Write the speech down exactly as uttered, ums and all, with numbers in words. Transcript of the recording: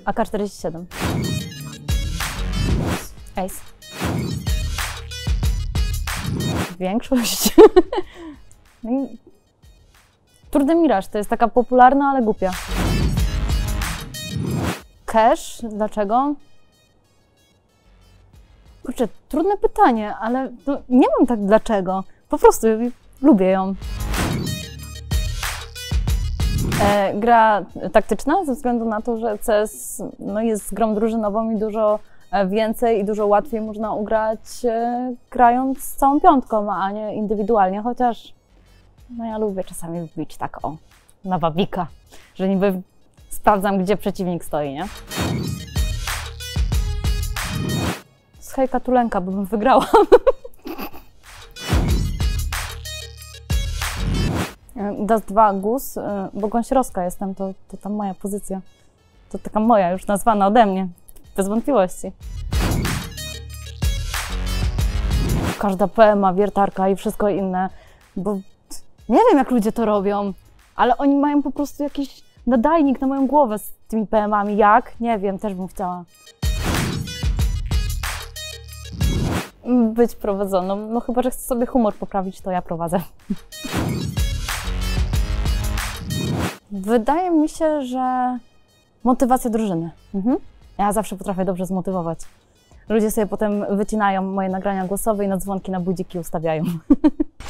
A K czterdzieści siedem. Ace. Większość. Tour de Mirage to jest taka popularna, ale głupia. Cash? Dlaczego? Kurczę, trudne pytanie, ale no, nie mam tak dlaczego. Po prostu lubię ją. E, gra taktyczna ze względu na to, że C S no, jest grą drużynową i dużo więcej i dużo łatwiej można ugrać e, grając z całą piątką, a nie indywidualnie, chociaż no, ja lubię czasami wbić tak o, na wabika, że niby sprawdzam, gdzie przeciwnik stoi, nie? Z hejka Tulenka, bo bym wygrała. Dust dwa Gus, bo gąsierowska jestem, to, to tam moja pozycja. To taka moja, już nazwana ode mnie, bez wątpliwości. Każda P M a, wiertarka i wszystko inne, bo nie wiem, jak ludzie to robią, ale oni mają po prostu jakiś nadajnik na moją głowę z tymi P M ami. Jak? Nie wiem, też bym chciała. Być prowadzoną. No chyba, że chcę sobie humor poprawić, to ja prowadzę. Wydaje mi się, że motywacja drużyny. Mhm. Ja zawsze potrafię dobrze zmotywować. Ludzie sobie potem wycinają moje nagrania głosowe i na dzwonki na budziki ustawiają.